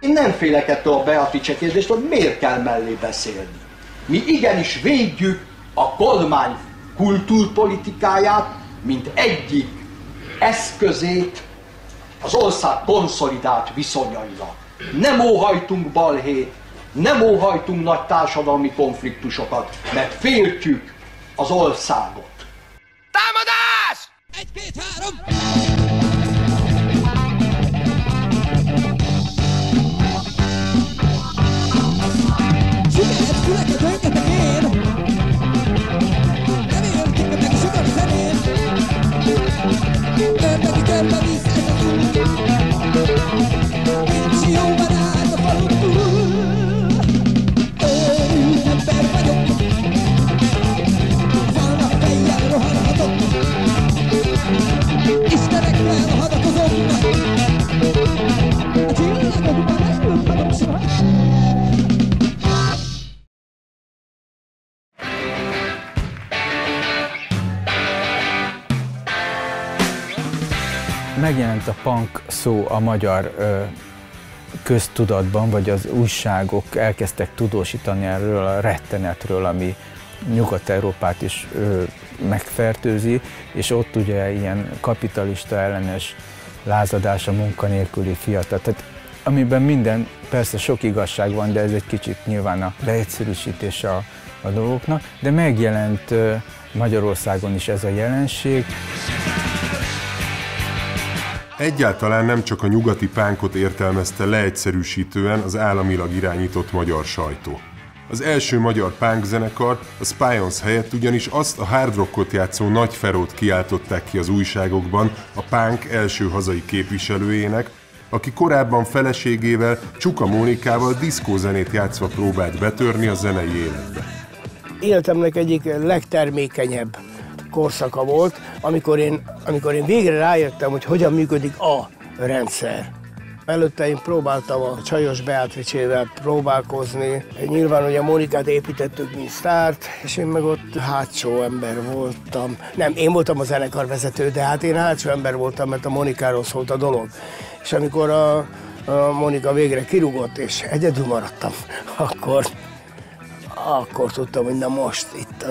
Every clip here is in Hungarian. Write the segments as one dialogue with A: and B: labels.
A: Én nem félek ettől a Beatrice kérdést, hogy miért kell mellé beszélni. Mi igenis védjük a kormány kultúrpolitikáját, mint egyik eszközét az ország konszolidált viszonyaira. Nem óhajtunk balhét, nem óhajtunk nagy társadalmi konfliktusokat, mert féltjük az országot.
B: Támadás!
C: 1, 2, 3! Süket, füleket öngetek én! Nem értik meg süket zenén! Ördögi körbe víz ez az út! Nincs jó barát a falun túl! Őrült ember vagyok! Falnak fejjel rohanhatok! Istenekkel hadakozom! A csillagokban nem juthatom soha!
D: Megjelent a punk szó a magyar köztudatban, vagy az újságok elkezdtek tudósítani erről a rettenetről, ami Nyugat-Európát is megfertőzi, és ott ugye ilyen kapitalista ellenes lázadás a munkanélküli fiatal. Tehát, amiben minden, persze sok igazság van, de ez egy kicsit nyilván a leegyszerűsítés a dolgoknak, de megjelent Magyarországon is ez a jelenség.
E: Egyáltalán nem csak a nyugati pánkot értelmezte leegyszerűsítően az államilag irányított magyar sajtó. Az első magyar punk zenekar, a Spions helyett ugyanis azt a hard rockot játszó Nagy Ferót kiáltották ki az újságokban a punk első hazai képviselőjének, aki korábban feleségével, Csuka Mónikával diszkózenét játszva próbált betörni a zenei életbe.
F: Életemnek egyik legtermékenyebb korszaka volt, amikor én végre rájöttem, hogy hogyan működik a rendszer. Előtte én próbáltam a Csajos Beatrice-vel próbálkozni. Nyilván ugye a Mónikát építettük, mint sztárt, és én meg ott hátsó ember voltam. Nem, én voltam a zenekarvezető, de hát én hátsó ember voltam, mert a Mónikáról szólt a dolog. És amikor a Mónika végre kirúgott, és egyedül maradtam, akkor tudtam, hogy na most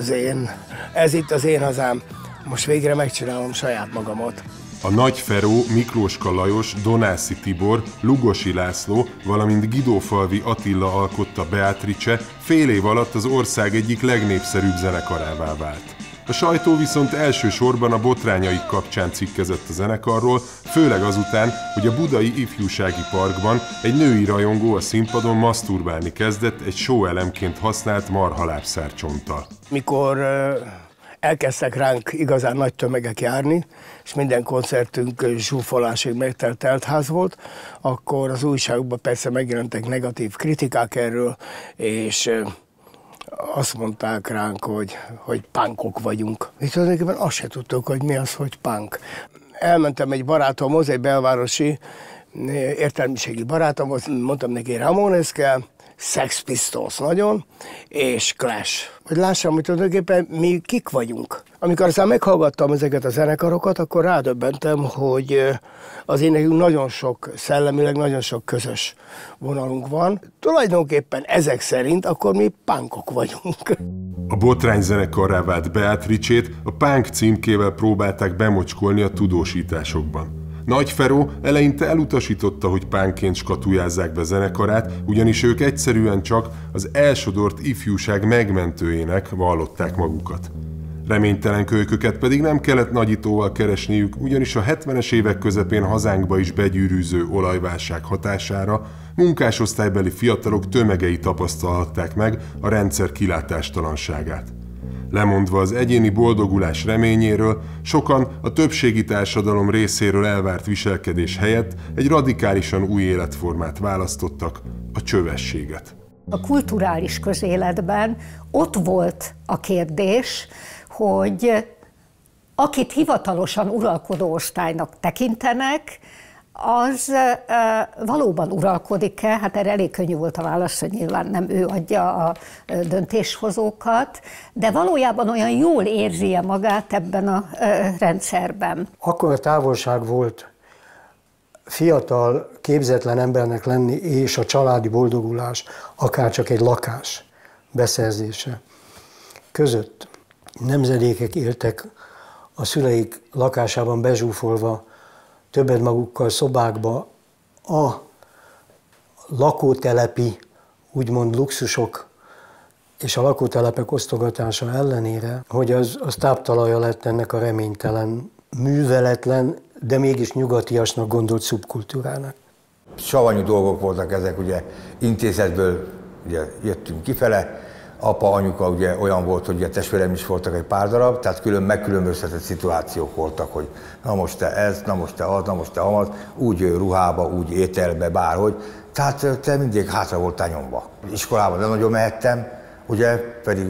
F: ez itt az én hazám, most végre megcsinálom saját magamat.
E: A Nagy Feró, Miklóska Lajos, Donászi Tibor, Lugosi László, valamint Guidófalvi Attila alkotta Beatrice fél év alatt az ország egyik legnépszerűbb zenekarává vált. A sajtó viszont elsősorban a botrányaik kapcsán cikkezett a zenekarról, főleg azután, hogy a budai ifjúsági parkban egy női rajongó a színpadon maszturbálni kezdett egy show elemként használt marhalábszárcsonttal.
F: Mikor elkezdtek ránk igazán nagy tömegek járni, és minden koncertünk zsúfolásig megtelt teltház volt, akkor az újságokban persze megjelentek negatív kritikák erről, és azt mondták ránk, hogy punkok vagyunk. És tulajdonképpen azt se tudtuk, hogy mi az, hogy punk. Elmentem egy barátomhoz, egy belvárosi értelmiségi barátomhoz, mondtam neki, Ramones kell, Sex Pistols nagyon, és Clash. Hogy lássam, hogy tulajdonképpen mi kik vagyunk. Amikor aztán meghallgattam ezeket a zenekarokat, akkor rádöbbentem, hogy azért nekünk nagyon sok, szellemileg nagyon sok közös vonalunk van. Tulajdonképpen ezek szerint akkor mi punkok vagyunk.
E: A botrány zenekarrá vált Beatrice-t a punk címkével próbálták bemocskolni a tudósításokban. Nagy Feró eleinte elutasította, hogy punkként skatujázzák be zenekarát, ugyanis ők egyszerűen csak az elsodort ifjúság megmentőjének vallották magukat. Reménytelen kölyköket pedig nem kellett nagyítóval keresniük, ugyanis a 70-es évek közepén hazánkba is begyűrűző olajválság hatására munkásosztálybeli fiatalok tömegei tapasztalhatták meg a rendszer kilátástalanságát. Lemondva az egyéni boldogulás reményéről, sokan a többségi társadalom részéről elvárt viselkedés helyett egy radikálisan új életformát választottak, a csövességet.
G: A kulturális közéletben ott volt a kérdés, hogy akit hivatalosan uralkodó osztálynak tekintenek, az valóban uralkodik-e? Hát erre elég könnyű volt a válasz, hogy nyilván nem ő adja a döntéshozókat, de valójában olyan jól érzi-e magát ebben a rendszerben?
H: Akkor a távolság volt fiatal, képzetlen embernek lenni és a családi boldogulás, akár csak egy lakás beszerzése között nemzedékek éltek a szüleik lakásában bezsúfolva, többet magukkal szobákba, a lakótelepi, úgymond luxusok és a lakótelepek osztogatása ellenére, hogy az táptalaja lett ennek a reménytelen, műveletlen, de mégis nyugatiasnak gondolt szubkultúrának.
I: Savanyú dolgok voltak ezek, ugye intézetből ugye, jöttünk kifele, apa, anyuka ugye olyan volt, hogy ugye testvérem is voltak egy pár darab, tehát megkülönböztetett szituációk voltak, hogy na most te ez, na most te az, na most te amaz, úgy ruhába, úgy ételbe, bárhogy. Tehát te mindig hátra voltál nyomva. Iskolában nem nagyon mehettem, ugye, pedig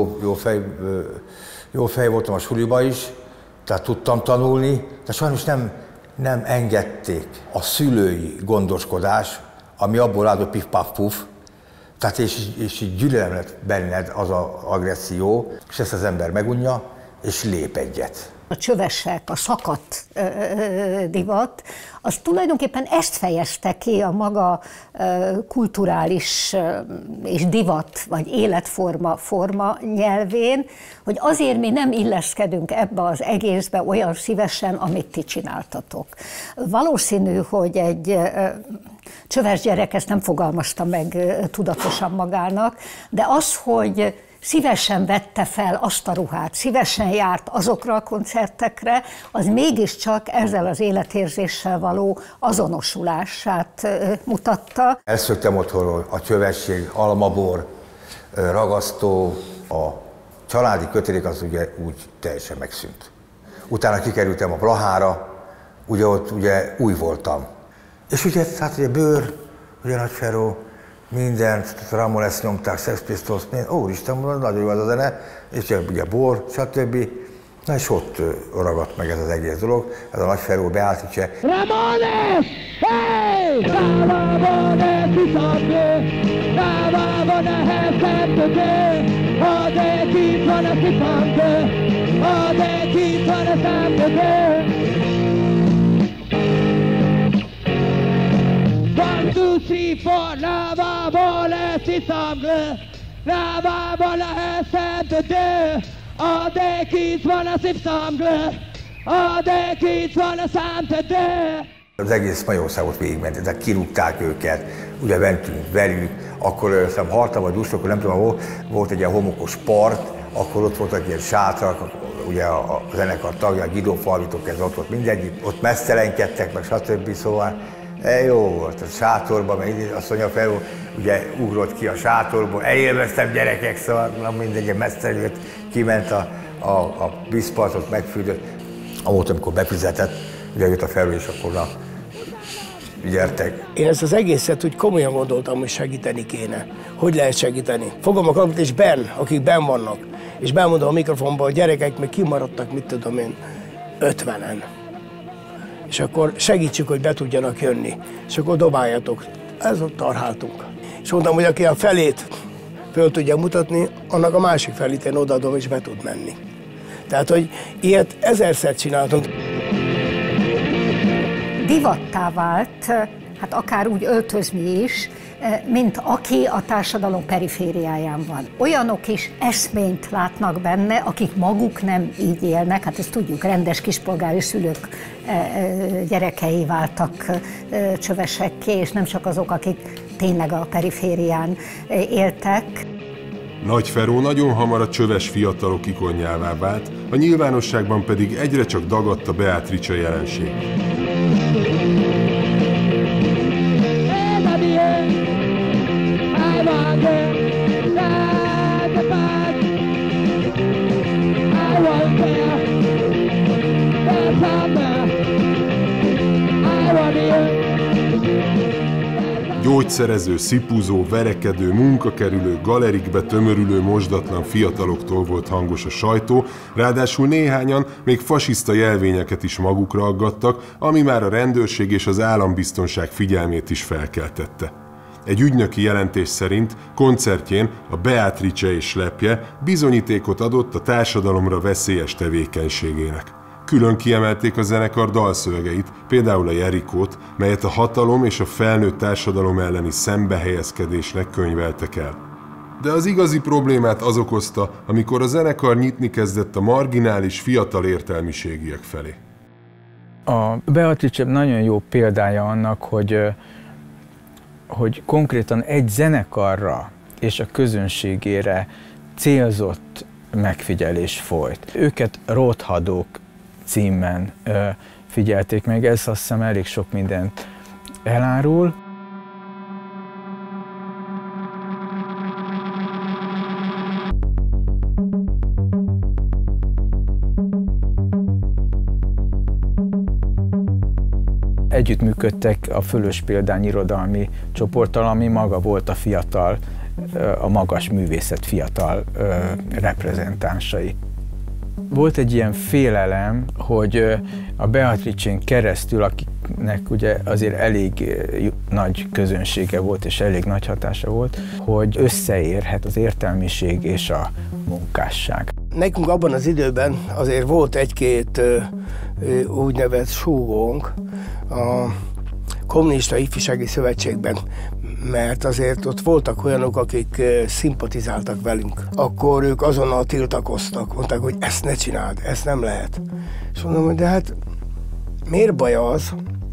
I: jó fej voltam a suliba is, tehát tudtam tanulni, de sajnos nem engedték a szülői gondoskodás, ami abból áll, hogy pif-paf-puf, tehát és így gyűlölem lett benned az az agresszió, és ezt az ember megunja, és lép egyet.
G: A csövesek, a szakadt divat, az tulajdonképpen ezt fejezte ki a maga kulturális és divat, vagy életforma nyelvén, hogy azért mi nem illeszkedünk ebbe az egészbe olyan szívesen, amit ti csináltatok. Valószínű, hogy egy csöves gyerek ezt nem fogalmazta meg tudatosan magának, de az, hogy szívesen vette fel azt a ruhát, szívesen járt azokra a koncertekre, az mégiscsak ezzel az életérzéssel való azonosulását mutatta.
I: Elszöktem otthonról, a csövesség, almabor, ragasztó, a családi kötelék az ugye úgy teljesen megszűnt. Utána kikerültem a Blahára, ugye ott ugye új voltam. És ugye, hát ugye bőr, ugye Nagyferó, mindent, Ramones nyomták, Sex Pistols, úristen, nagyon jó az a zene, és ugye bor, stb. Na és ott ragadt meg ez az egész dolog, ez a Nagyferó, Beatrice.
C: Ramones! Hey! Ramones is a blő, Ramones heszettökő, a de kit van a szipamkő, a de kit van a számtökő. 1, 2, 3, 4, Ramones is a blő, Ramones heszettökő, a de kit van a szipamkő, a de kit van a számtökő.
I: Az egész Magyarországot végigment, tehát kirúgták őket, ugye mentünk velük, akkor hiszem Harta vagy Dusra, akkor nem tudom, volt egy ilyen homokos part, akkor ott voltak ilyen sátrak, ugye a zenekar tagja, Guido Falvitól kezdve ott volt mindegyik, ott mesztelenkedtek, meg stb. Szóval jó volt, a sátorban, meg azt mondja Feró, ugye ugrott ki a sátorból, elélveztem gyerekek, szóval mindegy, mesztelenült, kiment a vízpartot, megfürdött. Volt, amikor befizetett, ugye jött a Feró, és akkor na, gyertek.
F: Én ezt az egészet úgy komolyan gondoltam, hogy segíteni kéne. Hogy lehet segíteni? Fogom a kaput, és akik benn vannak, és bemondom a mikrofonba, hogy gyerekek még kimaradtak, mit tudom én, 50-en. És akkor segítsük, hogy be tudjanak jönni. És akkor dobáljatok. Ez ott tarháltunk. És mondtam, hogy aki a felét föl tudja mutatni, annak a másik felét én odaadom, és be tud menni. Tehát, hogy ilyet 1000-szer csináltunk.
G: Divattá vált, hát akár úgy öltözni is, mint aki a társadalom perifériáján van. Olyanok is eszményt látnak benne, akik maguk nem így élnek, hát ezt tudjuk, rendes kispolgári szülők gyerekei váltak csövesekké, és nem csak azok, akik tényleg a periférián éltek.
E: Nagyferó nagyon hamar a csöves fiatalok ikonjává vált, a nyilvánosságban pedig egyre csak dagadt a Beatrice jelenség. Gyógyszerező, szipuzó, verekedő, munkakerülő, galerikbe tömörülő mosdatlan fiataloktól volt hangos a sajtó, ráadásul néhányan még fasiszta jelvényeket is magukra aggattak, ami már a rendőrség és az állambiztonság figyelmét is felkeltette. Egy ügynöki jelentés szerint koncertjén a Beatrice és lepje bizonyítékot adott a társadalomra veszélyes tevékenységének. Külön kiemelték a zenekar dalszövegeit, például a Jerikót, melyet a hatalom és a felnőtt társadalom elleni szembehelyezkedésnek könyveltek el. De az igazi problémát az okozta, amikor a zenekar nyitni kezdett a marginális fiatal értelmiségiek felé.
D: A Beatrice nagyon jó példája annak, hogy konkrétan egy zenekarra és a közönségére célzott megfigyelés folyt. Őket Rothadók címen figyelték meg, ez azt hiszem elég sok mindent elárul. Együttműködtek a Fölös Példány irodalmi csoporttal, ami maga volt a fiatal, a magas művészet fiatal reprezentánsai. Volt egy ilyen félelem, hogy a Beatricén keresztül, akiknek ugye azért elég nagy közönsége volt és elég nagy hatása volt, hogy összeérhet az értelmiség és a munkásság.
F: Nekünk abban az időben azért volt egy-két úgynevezett súgónk a Kommunista Ifjúsági Szövetségben, mert azért ott voltak olyanok, akik szimpatizáltak velünk. Akkor ők azonnal tiltakoztak, mondták, hogy ezt ne csináld, ezt nem lehet. És mondom, hogy de hát miért baj az,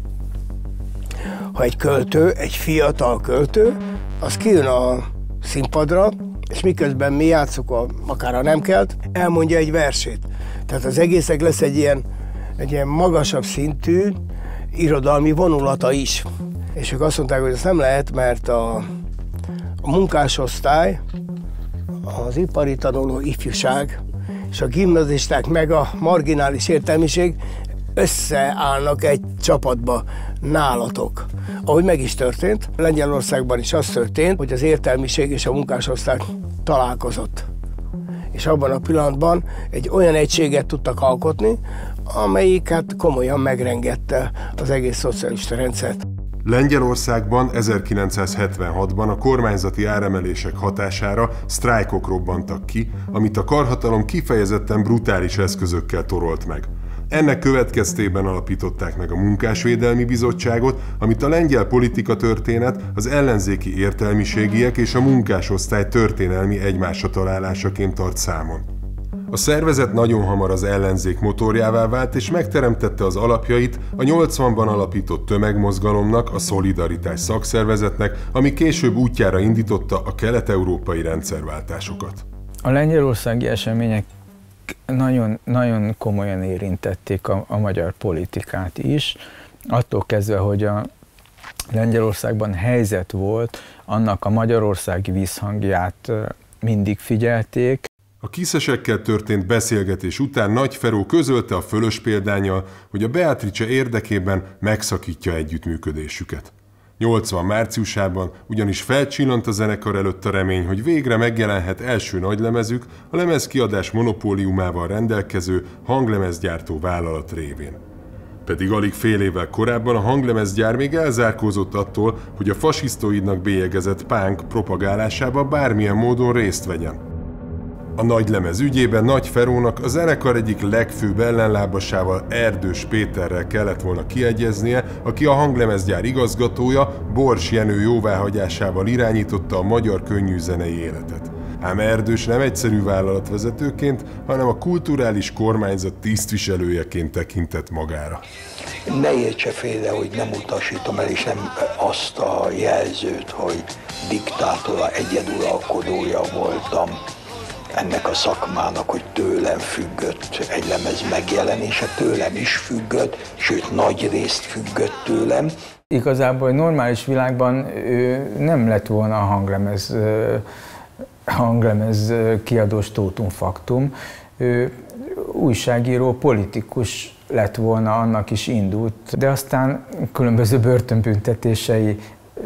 F: ha egy költő, egy fiatal költő, az kijön a színpadra, és miközben mi játszuk, akár a nem kelt, elmondja egy versét. Tehát az egésznek lesz egy ilyen magasabb szintű irodalmi vonulata is. És ők azt mondták, hogy ez nem lehet, mert a munkásosztály, az ipari tanuló ifjúság és a gimnazisták meg a marginális értelmiség összeállnak egy csapatba nálatok. Ahogy meg is történt, Lengyelországban is az történt, hogy az értelmiség és a munkásosztály találkozott. És abban a pillanatban egy olyan egységet tudtak alkotni, amelyik hát komolyan megrengette az egész szocialista rendszert.
E: Lengyelországban 1976-ban a kormányzati áremelések hatására sztrájkok robbantak ki, amit a karhatalom kifejezetten brutális eszközökkel torolt meg. Ennek következtében alapították meg a Munkásvédelmi Bizottságot, amit a lengyel politikatörténet, az ellenzéki értelmiségiek és a munkásosztály történelmi egymásra találásaként tart számon. A szervezet nagyon hamar az ellenzék motorjává vált, és megteremtette az alapjait a 80-ban alapított tömegmozgalomnak, a Szolidaritás szakszervezetnek, ami később útjára indította a kelet-európai rendszerváltásokat.
D: A lengyelországi események nagyon komolyan érintették a magyar politikát is, attól kezdve, hogy a Lengyelországban helyzet volt, annak a magyarországi visszhangját mindig figyelték.
E: A kiszesekkel történt beszélgetés után Nagy Feró közölte a Fölös Példánnyal, hogy a Beatrice érdekében megszakítja együttműködésüket. 80 márciusában ugyanis felcsillant a zenekar előtt a remény, hogy végre megjelenhet első nagylemezük, a lemezkiadás monopóliumával rendelkező hanglemezgyártó vállalat révén. Pedig alig fél évvel korábban a hanglemezgyár még elzárkózott attól, hogy a fasisztoidnak bélyegezett punk propagálásába bármilyen módon részt vegyen. A nagylemez ügyében Nagy Ferónak a zenekar egyik legfőbb ellenlábasával, Erdős Péterrel kellett volna kiegyeznie, aki a hanglemezgyár igazgatója, Bors Jenő jóváhagyásával irányította a magyar könnyűzenei életet. Ám Erdős nem egyszerű vállalatvezetőként, hanem a kulturális kormányzat tisztviselőjeként tekintett magára.
J: Ne értse félre, hogy nem utasítom el, és nem azt a jelzőt, hogy diktátora, egyeduralkodója voltam ennek a szakmának, hogy tőlem függött egy lemez megjelenése, tőlem is függött, sőt nagy részt függött tőlem.
D: Igazából egy normális világban ő nem lett volna a hanglemez kiadós tótum faktum. Ő újságíró, politikus lett volna, annak is indult, de aztán különböző börtönbüntetései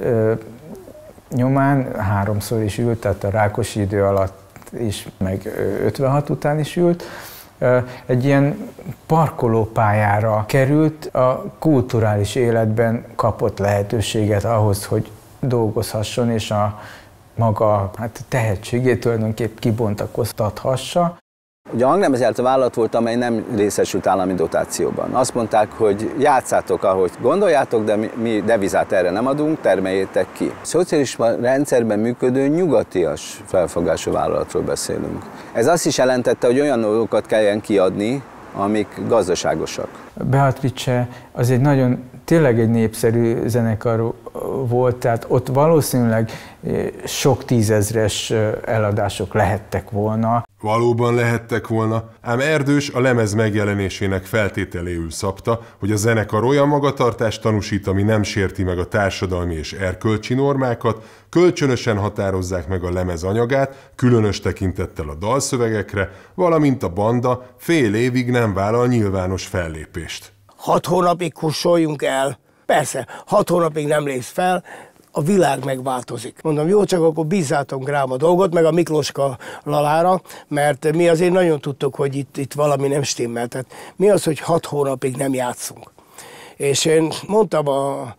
D: nyomán 3-szor is ült, tehát a Rákosi idő alatt is, meg 56 után is ült, egy ilyen parkolópályára került, a kulturális életben kapott lehetőséget ahhoz, hogy dolgozhasson, és a maga tehetségét tulajdonképp kibontakoztathassa.
K: Ugye a hangnemezgyártó vállalat volt, amely nem részesült állami dotációban. Azt mondták, hogy játszátok, ahogy gondoljátok, de mi devizát erre nem adunk, termeljétek ki. Szocialista rendszerben működő nyugatias felfogású vállalatról beszélünk. Ez azt is jelentette, hogy olyan dolgokat kelljen kiadni, amik gazdaságosak.
D: Beatrice az tényleg egy népszerű zenekar volt, tehát ott valószínűleg sok tízezres eladások lehettek volna.
E: Valóban lehettek volna, ám Erdős a lemez megjelenésének feltételéül szabta, hogy a zenekar olyan magatartást tanúsít, ami nem sérti meg a társadalmi és erkölcsi normákat, kölcsönösen határozzák meg a lemez anyagát, különös tekintettel a dalszövegekre, valamint a banda fél évig nem vállal nyilvános fellépést.
F: 6 hónapig kussoljunk el. Persze, 6 hónapig nem lépsz fel, a világ megváltozik. Mondom, jó, csak akkor bízzátok rám a dolgot, meg a Miklóska Lalára, mert mi azért nagyon tudtuk, hogy itt valami nem stimmel. Tehát mi az, hogy 6 hónapig nem játszunk. És én mondtam a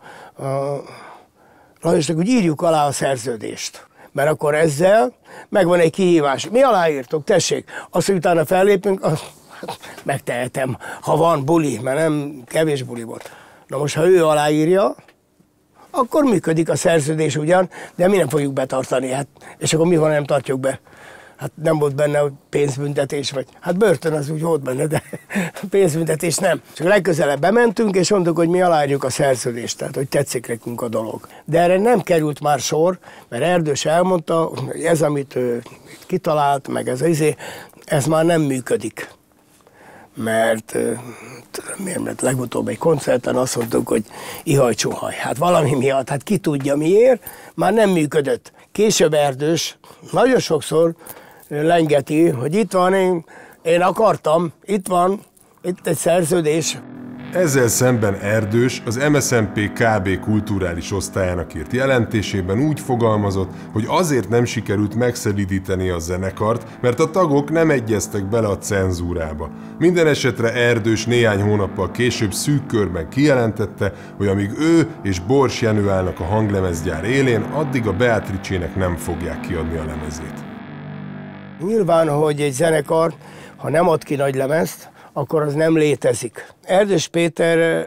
F: Lajosnak, hogy írjuk alá a szerződést. Mert akkor ezzel megvan egy kihívás. Mi aláírtok, tessék. Azt, hogy utána fellépünk, megtehetem, ha van buli, mert nem kevés buli volt. Na most, ha ő aláírja, akkor működik a szerződés ugyan, de mi nem fogjuk betartani. És akkor mi van, nem tartjuk be? Hát nem volt benne pénzbüntetés, vagy hát börtön az úgy volt benne, de pénzbüntetés nem. Csak legközelebb bementünk, és mondtuk, hogy mi aláírjuk a szerződést, tehát hogy tetszik nekünk a dolog. De erre nem került már sor, mert Erdős elmondta, hogy ez, amit ő kitalált, meg ez már nem működik. Mert legutóbb egy koncerten azt mondtuk, hogy ihaj-csuhaj. Hát valami miatt, hát ki tudja miért, már nem működött. Később Erdős nagyon sokszor lengeti, hogy itt van, én akartam, itt van, itt egy szerződés.
E: Ezzel szemben Erdős az MSZNP KB kulturális osztályának írt jelentésében úgy fogalmazott, hogy azért nem sikerült megszelídíteni a zenekart, mert a tagok nem egyeztek bele a cenzúrába. Minden esetre Erdős néhány hónappal később szűk körben kijelentette, hogy amíg ő és Bors Jenő állnak a hanglemezgyár élén, addig a Beatrice-nek nem fogják kiadni a lemezét.
F: Nyilván, hogy egy zenekar, ha nem ad ki nagy lemezt, akkor az nem létezik. Erdős Péter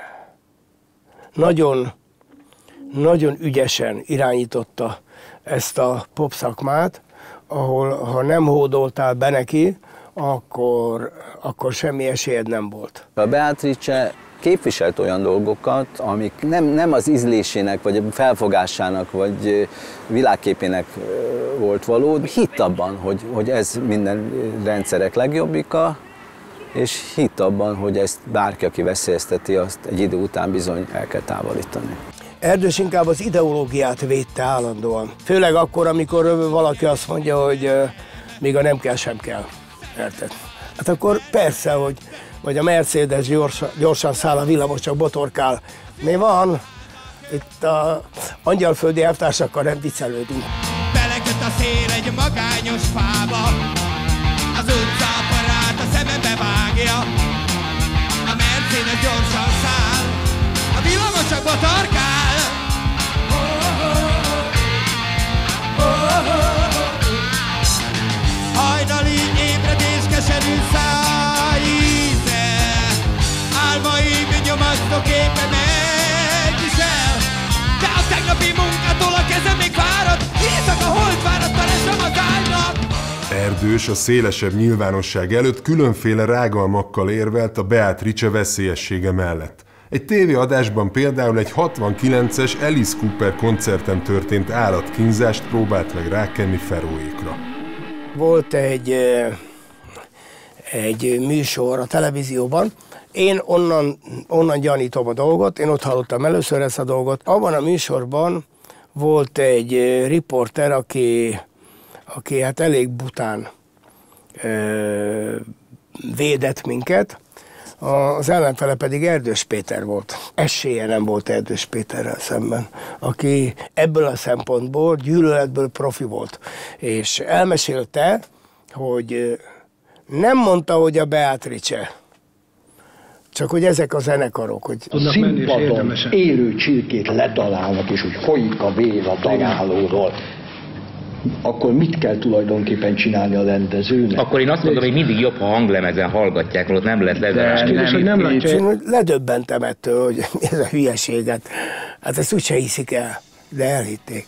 F: nagyon ügyesen irányította ezt a pop szakmát, ahol ha nem hódoltál be neki, akkor semmi esélyed nem volt.
K: A Beatrice képviselt olyan dolgokat, amik nem az ízlésének, vagy a felfogásának, vagy világképének volt való. Hitt abban, hogy ez minden rendszerek legjobbika, és hitt abban, hogy ezt bárki, aki veszélyezteti, azt egy idő után bizony el kell távolítani.
F: Erdős inkább az ideológiát védte állandóan. Főleg akkor, amikor valaki azt mondja, hogy még a nem kell, sem kell. Érted? Hát akkor persze, hogy vagy a Mercedes gyorsan száll a villamos, csak botorkál. Mi van? Itt a angyalföldi elvtársakkal nem viccelődünk.
B: Beleköt a szél egy magányos fába, az utcaparát a szemembe vágja. A Mercedes gyorsan száll, a villamos csak botorkál. Hajnali ébredés, keserű szájíze, álmaim nyomasztok éppen megvisel. De a tegnapi munkától a kezem még fárad, éjszaka holt várat, tanesem az ágynak.
E: Erdős a szélesebb nyilvánosság előtt különféle rágalmakkal érvelt a Beatrice veszélyessége mellett. Egy tévéadásban például egy 69-es Alice Cooper koncerten történt állatkínzást próbált meg rákenni Feróékra.
F: Volt egy műsor a televízióban, én onnan gyanítom a dolgot, én ott hallottam először ezt a dolgot. Abban a műsorban volt egy riporter, aki hát elég bután védett minket, az ellenfele pedig Erdős Péter volt. Esélye nem volt Erdős Péterrel szemben, aki ebből a szempontból, gyűlöletből profi volt. És elmesélte, hogy nem mondta, hogy a Beatrice, csak hogy ezek a zenekarok, hogy
A: a színpadon élő csirkét letalálnak, és úgy folyik a vér a darálóról. akkor mit kell tulajdonképpen csinálni a rendezőnek?
L: Akkor én azt mondom, hogy mindig jobb, ha hanglemezen hallgatják, ott nem lehet ledarálni.
F: Ledöbbentem ettől, hogy ez a hülyeséget. Hát ezt úgyse hiszik el, de elhitték.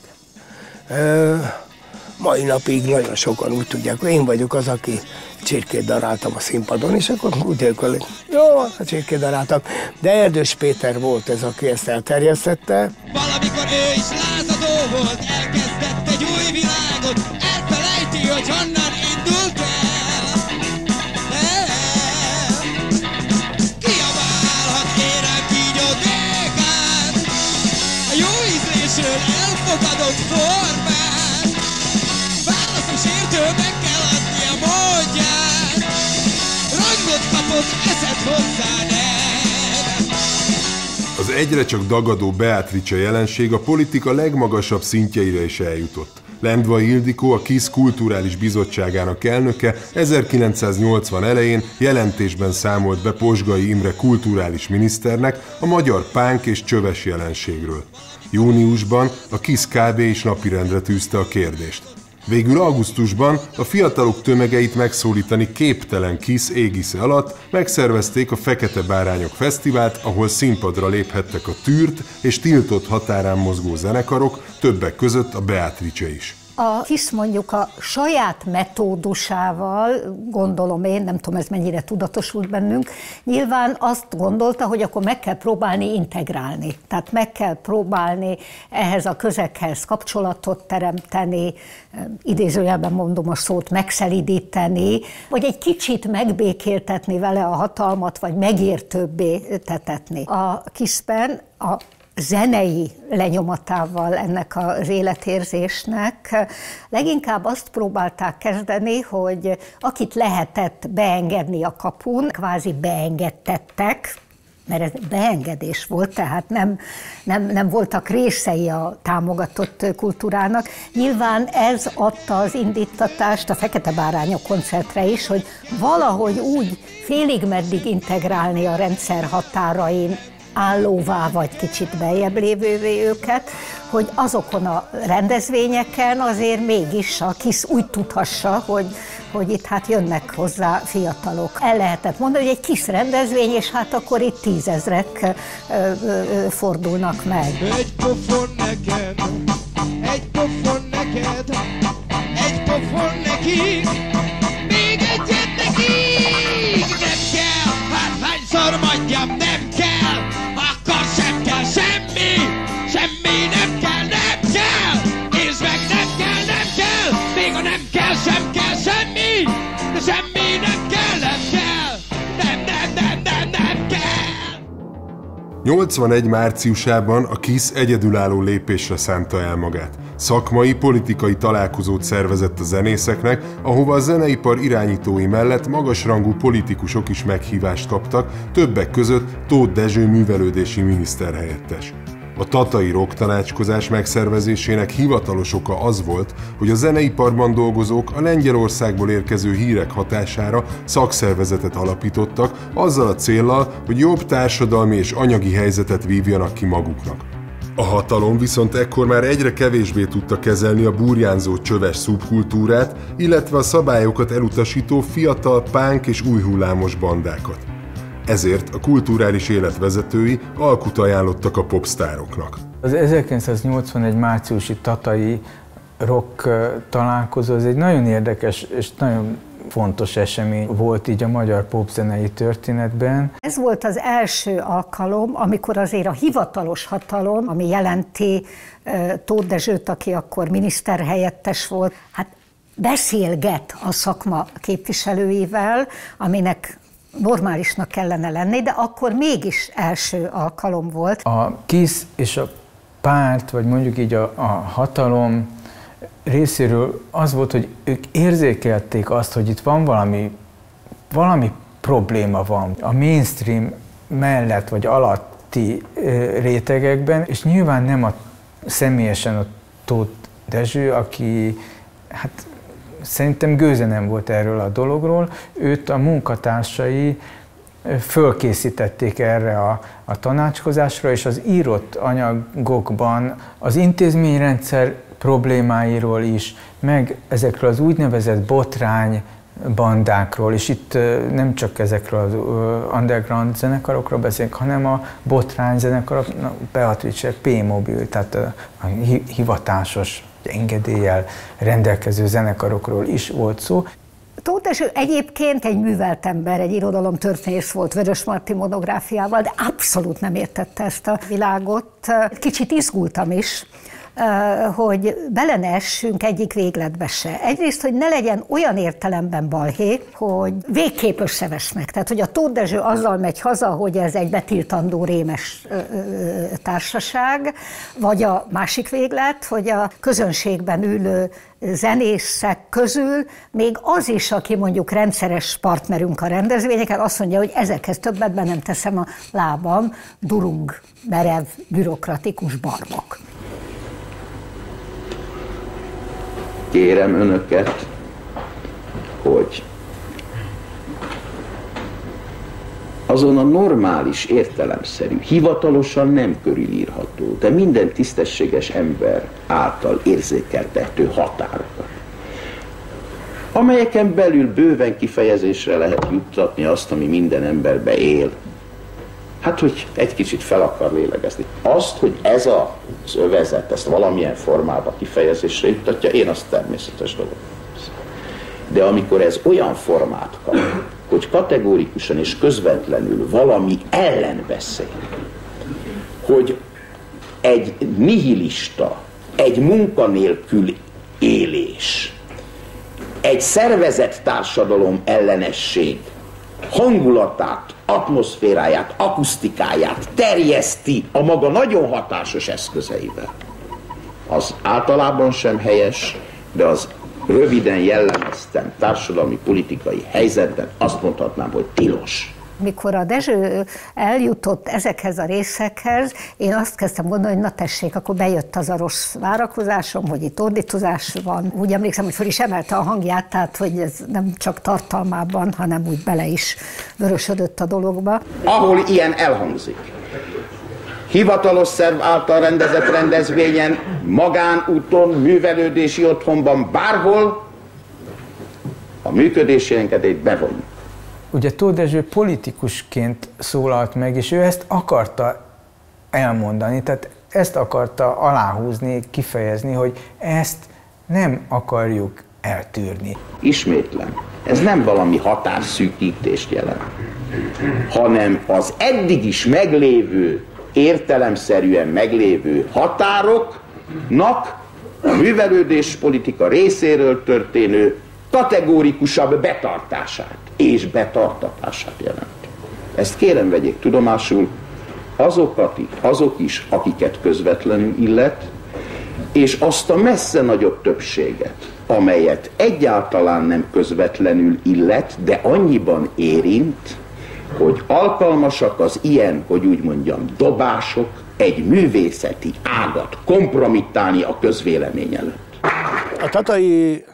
F: Mai napig nagyon sokan úgy tudják, hogy én vagyok az, aki csirkét daráltam a színpadon, és akkor úgy érkezik, jó, a csirkét daráltam. De Erdős Péter volt ez, aki ezt elterjesztette.
B: Valamikor ő is lázadó volt, elkezdett egy új világot, elfelejti, hogy honnan indult el. Kiabálhat, kérem, kígyót végát, a jó ízlésről elfogadott formát. Válaszos értő meg kell adni a módját, rangot kapott, eszed hozzá nem.
E: Az egyre csak dagadó Beatrice jelenség a politika legmagasabb szintjeire is eljutott. Lendvai Ildikó, a KISZ kulturális bizottságának elnöke 1980 elején jelentésben számolt be Pozsgai Imre kulturális miniszternek a magyar pánk és csöves jelenségről. Júniusban a KISZ Kb. Is napirendre tűzte a kérdést. Végül augusztusban a fiatalok tömegeit megszólítani képtelen KISZ égisze alatt megszervezték a Fekete Bárányok Fesztivált, ahol színpadra léphettek a tűrt és tiltott határán mozgó zenekarok, többek között a Beatrice is.
G: A KISZ mondjuk a saját metódusával, gondolom én, nem tudom ez mennyire tudatosult bennünk, nyilván azt gondolta, hogy akkor meg kell próbálni integrálni. Tehát meg kell próbálni ehhez a közeghez kapcsolatot teremteni, idézőjelben mondom a szót, megszelídíteni, vagy egy kicsit megbékéltetni vele a hatalmat, vagy megértőbbé tetetni. A KISZ-ben a zenei lenyomatával ennek az életérzésnek leginkább azt próbálták kezdeni, hogy akit lehetett beengedni a kapun, kvázi beengedtettek, mert ez beengedés volt, tehát nem voltak részei a támogatott kultúrának. Nyilván ez adta az indítatást a Fekete Bárányok koncertre is, hogy valahogy úgy félig meddig integrálni a rendszer határain állóvá vagy kicsit beljebb lévővé őket, hogy azokon a rendezvényeken azért mégis a KISZ úgy tudhassa, hogy itt hát jönnek hozzá fiatalok. El lehetett mondani, hogy egy KISZ rendezvény, és hát akkor itt 10 000-ek fordulnak meg.
B: Egy pofon neked, egy pofon neked, egy pofon nekik, még egyet nekik, nem kell, hát hányszor mondjam, nem kell, akkor sem kell semmi, semmi nem kell, és meg nem kell, még ha nem kell semmi, de semmi nem kell, nem kell.
E: 81 márciusában a KISZ egyedülálló lépésre szánta el magát. Szakmai, politikai találkozót szervezett a zenészeknek, ahova a zeneipar irányítói mellett magasrangú politikusok is meghívást kaptak, többek között Tóth Dezső művelődési miniszterhelyettes. A tatai rocktanácskozás megszervezésének hivatalos oka az volt, hogy a zeneiparban dolgozók a Lengyelországból érkező hírek hatására szakszervezetet alapítottak, azzal a céllal, hogy jobb társadalmi és anyagi helyzetet vívjanak ki maguknak. A hatalom viszont ekkor már egyre kevésbé tudta kezelni a burjánzó csöves szubkultúrát, illetve a szabályokat elutasító fiatal pánk és újhullámos bandákat. Ezért a kulturális élet vezetői alkut ajánlottak a popsztároknak.
D: Az 1981 márciusi tatai rock találkozó az egy nagyon érdekes és nagyon fontos esemény volt így a magyar popzenei történetben.
G: Ez volt az első alkalom, amikor azért a hivatalos hatalom, ami jelenti Tóth Dezsőt, aki akkor miniszterhelyettes volt, hát beszélget a szakma képviselőivel, aminek normálisnak kellene lenni, de akkor mégis első alkalom volt.
D: A KISZ és a párt, vagy mondjuk így a hatalom részéről az volt, hogy ők érzékelték azt, hogy itt van valami probléma van a mainstream mellett vagy alatti rétegekben, és nyilván nem személyesen a Tóth Dezső, aki hát szerintem gőze nem volt erről a dologról, őt a munkatársai fölkészítették erre a tanácskozásra, és az írott anyagokban az intézményrendszer problémáiról is, meg ezekről az úgynevezett botrány bandákról, és itt nem csak ezekről az underground zenekarokról beszélünk, hanem a botrány zenekarok, Beatrice, P-mobil, tehát a hivatásos engedéllyel rendelkező zenekarokról is volt szó.
G: Tóth Dezső egyébként egy művelt ember, egy irodalomtörténész volt Vörösmarty monográfiával, de abszolút nem értette ezt a világot. Kicsit izgultam is, hogy bele ne essünk egyik végletbe se. Egyrészt, hogy ne legyen olyan értelemben balhé, hogy végképp összevesznek. Tehát, hogy a Tóth Dezső azzal megy haza, hogy ez egy betiltandó rémes társaság, vagy a másik véglet, hogy a közönségben ülő zenészek közül még az is, aki mondjuk rendszeres partnerünk a rendezvényeken, azt mondja, hogy ezekhez többet be nem teszem a lábam, durung, merev, bürokratikus barmok.
M: Kérem önöket, hogy azon a normális, értelemszerű, hivatalosan nem körülírható, de minden tisztességes ember által érzékeltető határokat, amelyeken belül bőven kifejezésre lehet juttatni azt, ami minden emberbe él. Hát, hogy egy kicsit fel akar lélegezni. Azt, hogy ez az övezet, ezt valamilyen formában kifejezésre juttatja, én azt természetes dolog. De amikor ez olyan formát kap, hogy kategórikusan és közvetlenül valami ellen beszél, hogy egy nihilista, egy munkanélkül élés, egy szervezett társadalom ellenesség hangulatát, atmoszféráját, akusztikáját terjeszti a maga nagyon hatásos eszközeivel, az általában sem helyes, de az röviden jellemeztem társadalmi politikai helyzetben azt mondhatnám, hogy tilos.
G: Mikor a Dezső eljutott ezekhez a részekhez, én azt kezdtem gondolni, hogy na tessék, akkor bejött az a rossz várakozásom, hogy itt ordítozás van. Úgy emlékszem, hogy fel is emelte a hangját, tehát hogy ez nem csak tartalmában, hanem úgy bele is vörösödött a dologba.
M: Ahol ilyen elhangzik, hivatalos szerv által rendezett rendezvényen, magánúton, művelődési otthonban, bárhol a működési engedélyt bevonjuk.
D: Ugye Tóth Dezső politikusként szólalt meg, és ő ezt akarta elmondani, tehát ezt akarta aláhúzni, kifejezni, hogy ezt nem akarjuk eltűrni.
M: Ismétlem, ez nem valami határszűkítést jelent, hanem az eddig is meglévő, értelemszerűen meglévő határoknak a művelődéspolitika részéről történő kategórikusabb betartását és betartatását jelent. Ezt kérem vegyék tudomásul azok is, akiket közvetlenül illet, és azt a messze nagyobb többséget, amelyet egyáltalán nem közvetlenül illet, de annyiban érint, hogy alkalmasak az ilyen, hogy úgy mondjam, dobások egy művészeti ágat kompromittálni a közvélemény előtt.
F: A tatai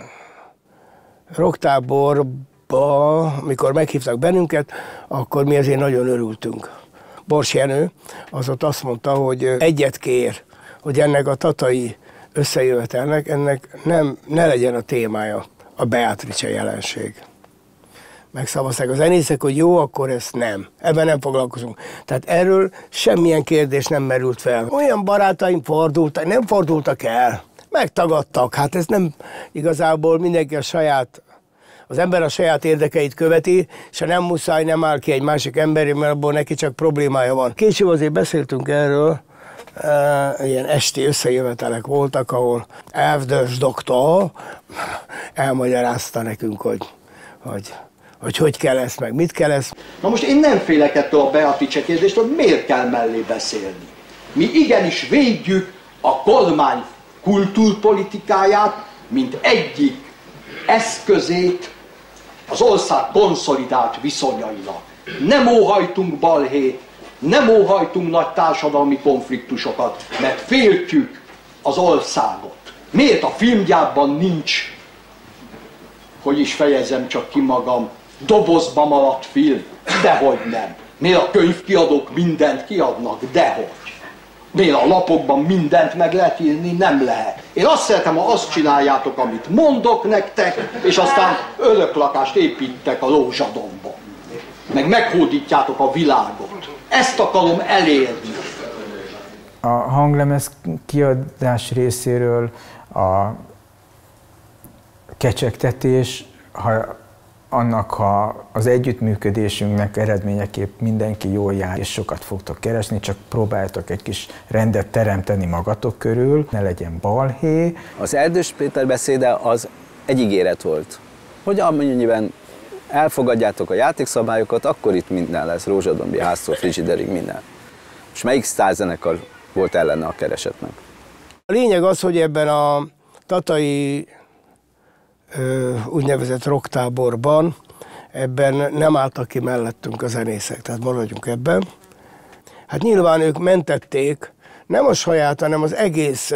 F: rocktáborba, amikor meghívtak bennünket, akkor mi azért nagyon örültünk. Bors Jenő az ott azt mondta, hogy egyet kér, hogy ennek a tatai összejövetelnek ennek ne legyen a témája a Beatrice jelenség. Megszavazták a zenészek, hogy jó, akkor ezt nem. Ebben nem foglalkozunk. Tehát erről semmilyen kérdés nem merült fel. Olyan barátaim fordultak, nem fordultak el. Megtagadtak. Hát ez nem igazából mindenki az ember a saját érdekeit követi, és ha nem muszáj, nem áll ki egy másik emberi, mert abból neki csak problémája van. Később azért beszéltünk erről, ilyen esti összejövetelek voltak, ahol Elvdös doktor elmagyarázta nekünk, hogy kell ezt, meg mit kell ezt.
A: Na most én nem félek ettől a Beatrice kérdéstől, hogy miért kell mellé beszélni. Mi igenis védjük a kormány kultúrpolitikáját, mint egyik eszközét az ország konszolidált viszonyainak. Nem óhajtunk balhét, nem óhajtunk nagy társadalmi konfliktusokat, mert féltjük az országot. Miért a filmgyárban nincs, hogy is fejezzem csak ki magam, dobozba maradt film? Dehogy nem. Miért a könyvkiadók mindent kiadnak? Dehogy. De a lapokban mindent meg lehet írni, nem lehet. Én azt szeretem, ha azt csináljátok, amit mondok nektek, és aztán öröklakást építek a Rózsadombon. Meg meghódítjátok a világot. Ezt akarom elérni.
D: A hanglemez kiadás részéről a kecsegtetés, ha az együttműködésünknek eredményeképp mindenki jól jár, és sokat fogtok keresni, csak próbáljátok egy kis rendet teremteni magatok körül, ne legyen balhé.
K: Az Erdős Péter beszéde az egy ígéret volt, hogy amennyiben elfogadjátok a játékszabályokat, akkor itt minden lesz, Rózsadombi háztól Frigiderig minden. És melyik sztárzenekar volt ellene a keresetnek?
F: A lényeg az, hogy ebben a tatai úgynevezett rocktáborban, ebben nem álltak ki mellettünk a zenészek, tehát maradjunk ebben. Hát nyilván ők mentették, nem a saját, hanem az egész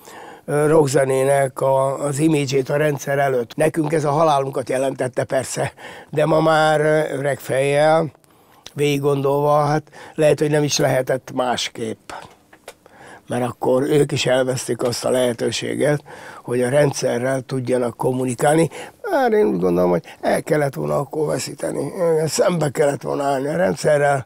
F: rockzenének az imidzsét a rendszer előtt. Nekünk ez a halálunkat jelentette persze, de ma már öreg fejjel, végig gondolva, hát lehet, hogy nem is lehetett másképp. Mert akkor ők is elvesztik azt a lehetőséget, hogy a rendszerrel tudjanak kommunikálni. Már én úgy gondolom, hogy el kellett volna akkor veszíteni, szembe kellett volna állni a rendszerrel.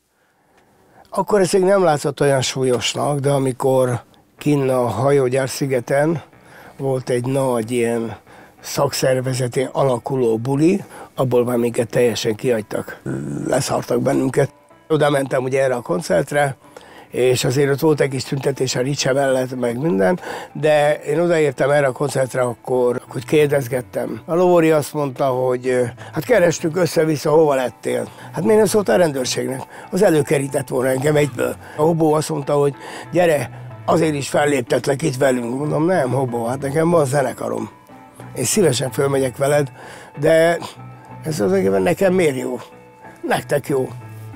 F: Akkor ez még nem látszott olyan súlyosnak, de amikor kinn a hajógyár szigeten volt egy nagy ilyen szakszervezeti alakuló buli, abból már minket teljesen kihagytak, leszartak bennünket. Oda mentem ugye erre a koncertre, és azért ott volt egy kis tüntetés a Ricse mellett, meg minden, de én odaértem erre a koncertre, akkor kérdezgettem. A Lóri azt mondta, hogy hát kerestük össze-vissza, hova lettél? Hát miért nem szólt a rendőrségnek? Az előkerített volna engem egyből. A Hobó azt mondta, hogy gyere, azért is felléptetlek itt velünk. Mondom, nem Hobó, hát nekem van zenekarom. Én szívesen fölmegyek veled, de ez az egében nekem miért jó? Nektek jó.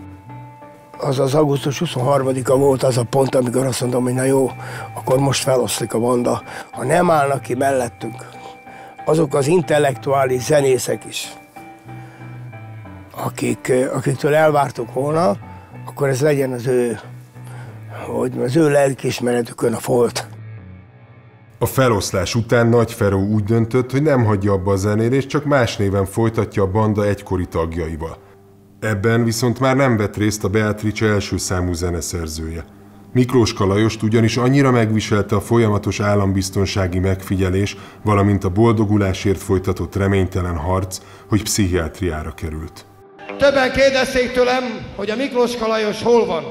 F: Az augusztus 23-a volt az a pont, amikor azt mondom, hogy na jó, akkor most feloszlik a banda. Ha nem állnak ki mellettünk, azok az intellektuális zenészek is, akiktől elvártuk volna, akkor ez legyen az ő lelkiismeretükön a folt.
E: A feloszlás után Nagy Feró úgy döntött, hogy nem hagyja abba a zenélést, csak más néven folytatja a banda egykori tagjaival. Ebben viszont már nem vett részt a Beatrice első számú zeneszerzője. Miklóska Lajost ugyanis annyira megviselte a folyamatos állambiztonsági megfigyelés, valamint a boldogulásért folytatott reménytelen harc, hogy pszichiátriára került.
N: Többen kérdezték tőlem, hogy a Miklóska Lajos hol van.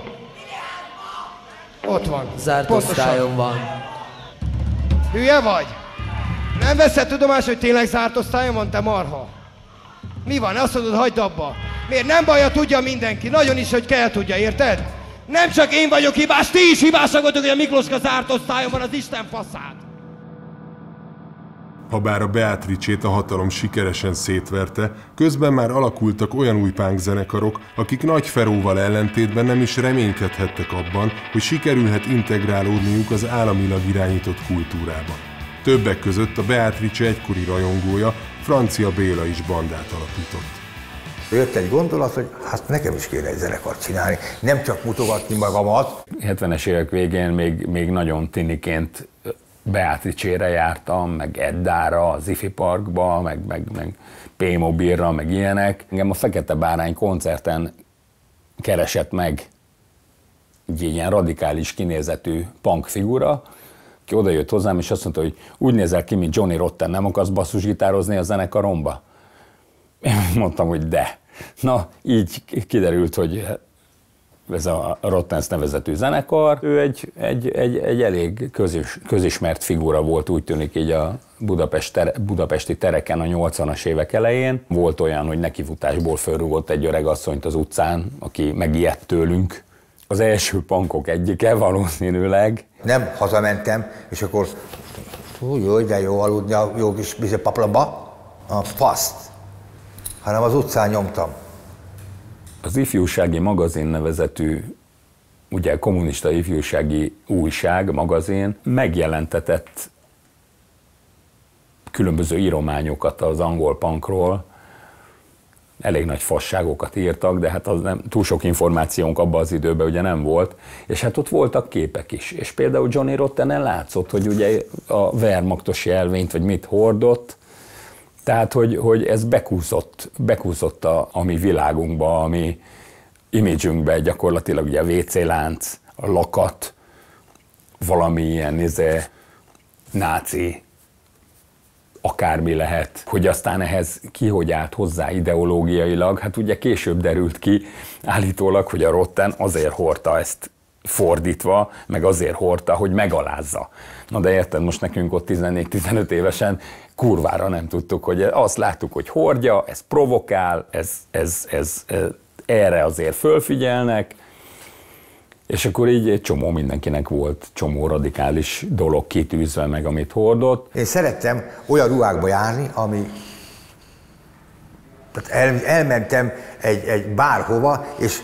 N: Ott van.
O: Zárt osztályon van.
N: Hülye vagy? Nem veszed tudomást, hogy tényleg zárt osztályon van, te marha? Mi van? Azt mondod, hagyd abba. Miért? Nem baj, tudja mindenki. Nagyon is, hogy kell tudja, érted? Nem csak én vagyok hibás, ti is hibásak vagytok, hogy a Miklóska zárt osztályon van, az Isten faszát.
E: Habár a Beatrice-t a hatalom sikeresen szétverte, közben már alakultak olyan új punk zenekarok, akik Nagy Feróval ellentétben nem is reménykedhettek abban, hogy sikerülhet integrálódniuk az államilag irányított kultúrába. Többek között a Beatrice egykori rajongója, Francia Béla is bandát alapított.
I: Jött egy gondolat, hogy hát nekem is kéne egy zenekart csinálni, nem csak mutogatni magamat.
P: 70-es évek végén még nagyon tiniként Beatrice-re jártam, meg Eddára, az Ifi Parkba, meg P-Mobilra, meg ilyenek. Engem a Fekete Bárány koncerten keresett meg egy ilyen radikális kinézetű punk figura, aki odajött hozzám, és azt mondta, hogy úgy nézel ki, mint Johnny Rotten, nem akarsz basszusgitározni a zenekaromba? Én mondtam, hogy de. Na, így kiderült, hogy ez a Rottens nevezetű zenekar, ő egy elég közismert figura volt, úgy tűnik így a budapesti tereken a 80-as évek elején. Volt olyan, hogy nekifutásból fölrúgott egy öreg asszonyt az utcán, aki megijedt tőlünk. Az első punkok egyike valószínűleg.
I: Nem hazamentem, és akkor jó, de jó aludni a jó kis paplamba, a faszt, hanem az utcán nyomtam.
P: Az Ifjúsági Magazin nevezetű, ugye kommunista ifjúsági újság, magazin megjelentetett különböző írományokat az angol punkról, elég nagy fasságokat írtak, de hát az nem, túl sok információnk abban az időben ugye nem volt, és hát ott voltak képek is. És például Johnny Rottenen látszott, hogy ugye a Wehrmachtos jelvényt, vagy mit hordott, tehát, hogy ez bekúszott a mi világunkba, a mi imidzsünkbe, gyakorlatilag ugye a WC lánc, a lakat, valami ilyen náci, akármi lehet, hogy aztán ehhez hogy állt hozzá ideológiailag, hát ugye később derült ki állítólag, hogy a Rotten azért hordta ezt fordítva, meg azért hordta, hogy megalázza. Na de érted, most nekünk ott 14-15 évesen kurvára nem tudtuk, hogy azt láttuk, hogy hordja, ez provokál, ez erre azért fölfigyelnek, és akkor így egy csomó mindenkinek volt, csomó radikális dolog kitűzve meg, amit hordott.
I: Én szerettem olyan ruhákba járni, ami... Tehát elmentem egy bárhova, és...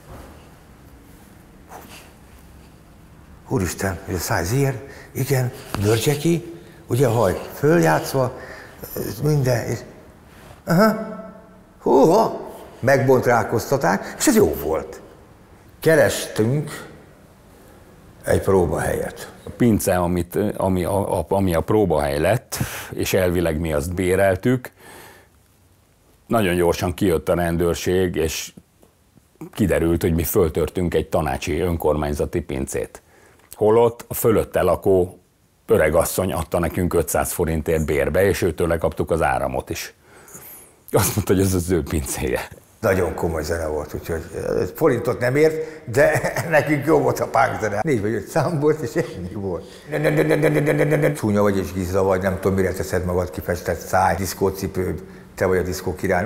I: Úristen, ez a szájzér, igen, bőrcseki, ugye a haj följátszva, minden, és... Húha! Megbontrálkoztatták, és ez jó volt. Kerestünk egy próbahelyet.
P: A pince, ami a próbahely lett, és elvileg mi azt béreltük, nagyon gyorsan kijött a rendőrség, és kiderült, hogy mi föltörtünk egy tanácsi önkormányzati pincét. Holott a fölötte lakó öregasszony adta nekünk 500 forintért bérbe, és őtől kaptuk az áramot is. Azt mondta, hogy ez az ő pincéje.
I: Nagyon komoly zene volt, úgyhogy forintot nem ért, de nekünk jó volt a punk zene. 4 vagy 5 szám volt, és ennyi volt. Csúnya vagy és Giza vagy, nem tudom, mire teszed magad, kifestett száj, diszkócipőd, te vagy a diszkó király.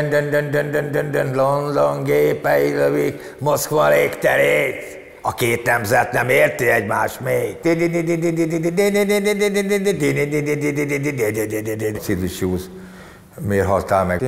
I: London gépei lövik Moszkva légterét. A két nemzet nem érti egymás még. Sid Shoes. Miért haltál meg?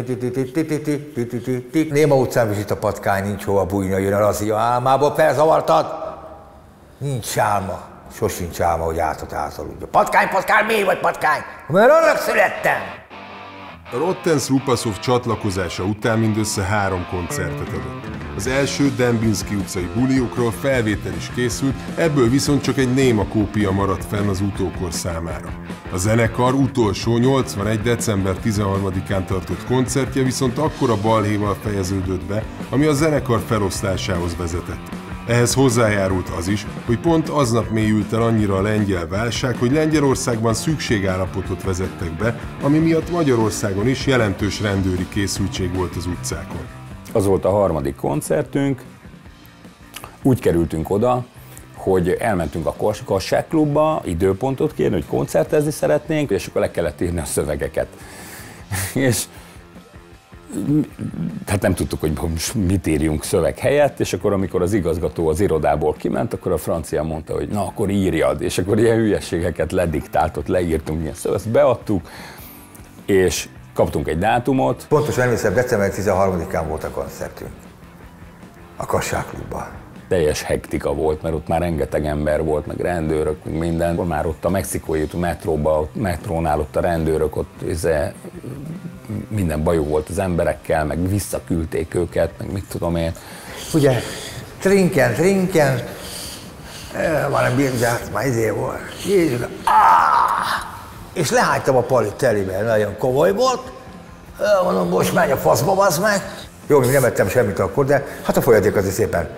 I: Néma utcán visít a patkány, nincs hova bújni, jön a razia álmából, felzavartad? Nincs álma, sosincs álma, hogy átadja. Patkány, mi vagy patkány? Mert annak születtem!
E: A Rotten Slupaszov csatlakozása után mindössze 3 koncertet adott. Az első Dembinski utcai buliokról felvétel is készült, ebből viszont csak egy néma kópia maradt fenn az utókor számára. A zenekar utolsó 81. december 13-án tartott koncertje viszont akkora balhéval fejeződött be, ami a zenekar feloszlásához vezetett. Ehhez hozzájárult az is, hogy pont aznap mélyült el annyira a lengyel válság, hogy Lengyelországban szükségállapotot vezettek be, ami miatt Magyarországon is jelentős rendőri készültség volt az utcákon.
P: Az volt a 3. koncertünk, úgy kerültünk oda, hogy elmentünk a Kassák klubba időpontot kérni, hogy koncertezni szeretnénk, és akkor le kellett írni a szövegeket. És hát nem tudtuk, hogy mit írjunk szöveg helyett, és akkor amikor az igazgató az irodából kiment, akkor a francia mondta, hogy na, akkor írjad, és akkor ilyen hülyeségeket lediktáltott, leírtunk ilyen szöveget, ezt beadtuk, és kaptunk egy dátumot.
I: Pontosan emlékszem, december 13-án volt a koncertünk a Kassák klubban.
P: Teljes hektika volt, mert ott már rengeteg ember volt, meg rendőrök, meg minden. Már ott a mexikói metrónál ott a rendőrök, ott minden bajuk volt az emberekkel, meg visszaküldték őket, meg mit tudom én.
I: Ugye, trinken, valami bírját, már volt, és lehánytam a palit telibe, nagyon komoly volt, mondom, most menj a faszba, bazd meg. Jó, még nem ettem semmit akkor, de hát a folyaték azért szépen.